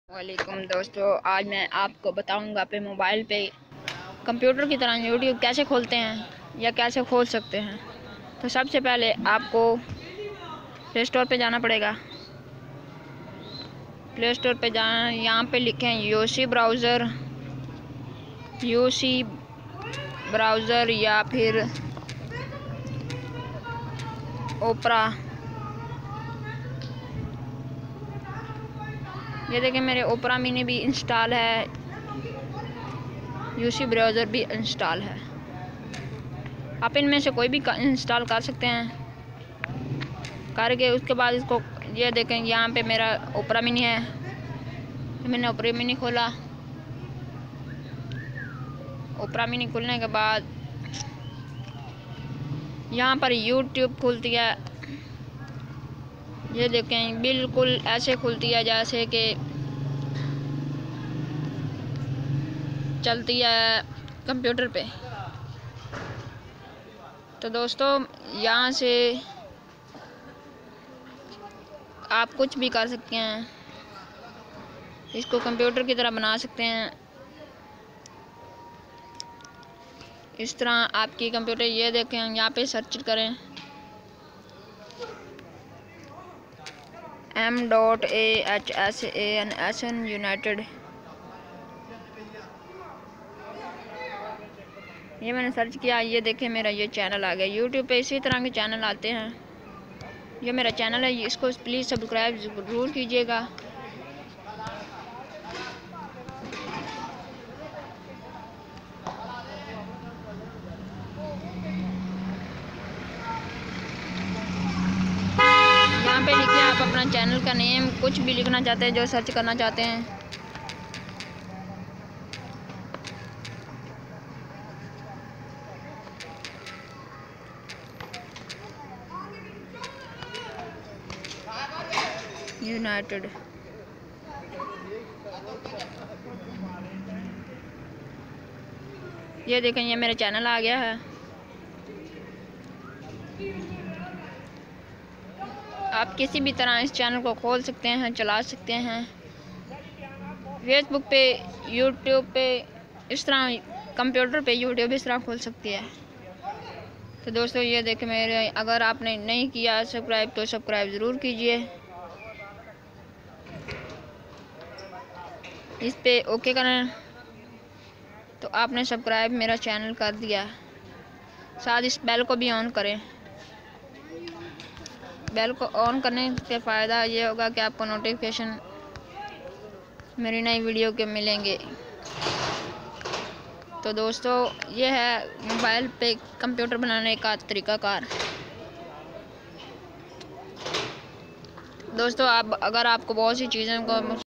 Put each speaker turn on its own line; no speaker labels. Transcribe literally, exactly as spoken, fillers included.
वालेकुम दोस्तों, आज मैं आपको बताऊंगा पे मोबाइल पे कंप्यूटर की तरह यूट्यूब कैसे खोलते हैं या कैसे खोल सकते हैं। तो सबसे पहले आपको प्ले स्टोर पे जाना पड़ेगा। प्ले स्टोर पे जाना, यहाँ पे लिखें यूसी ब्राउज़र यूसी ब्राउज़र या फिर ओपरा। ये देखें मेरे ओपरा मिनी भी इंस्टॉल है, यूसी ब्राउज़र भी इंस्टॉल है। आप इनमें से कोई भी इंस्टॉल कर सकते हैं। करके उसके बाद इसको ये देखें, यहाँ पे मेरा ओपरा मिनी है, मैंने ओपरा मिनी खोला। ओपरा मिनी खुलने के बाद यहाँ पर यूट्यूब खुलती है। ये देखें बिल्कुल ऐसे खुलती है जैसे कि चलती है कंप्यूटर पे। तो दोस्तों, यहाँ से आप कुछ भी कर सकते हैं, इसको कंप्यूटर की तरह बना सकते हैं। इस तरह आपकी कंप्यूटर, ये देखें यहाँ पे सर्च करें M dot A H S A N S N United. ये मैंने सर्च किया, ये देखें मेरा ये चैनल आ गया। यूट्यूब पे इसी तरह के चैनल आते हैं। ये मेरा चैनल है, इसको प्लीज़ सब्सक्राइब ज़रूर कीजिएगा। यहाँ पे लिखिए आप अपना चैनल का नेम, कुछ भी लिखना चाहते हैं जो सर्च करना चाहते हैं। यूनाइटेड। ये देखें ये मेरा चैनल आ गया है। आप किसी भी तरह इस चैनल को खोल सकते हैं, चला सकते हैं। फेसबुक पे, यूट्यूब पे, इस तरह कंप्यूटर पे यूट्यूब इस तरह खोल सकती है। तो दोस्तों, ये देखें मेरे, अगर आपने नहीं किया सब्सक्राइब तो सब्सक्राइब ज़रूर कीजिए। इस पे ओके करें तो आपने सब्सक्राइब मेरा चैनल कर दिया। साथ इस बेल को भी ऑन करें। बेल को ऑन करने के फ़ायदा ये होगा कि आपको नोटिफिकेशन मेरी नई वीडियो के मिलेंगे। तो दोस्तों, ये है मोबाइल पे कंप्यूटर बनाने का तरीक़ाकार। दोस्तों, आप अगर आपको बहुत सी चीज़ों को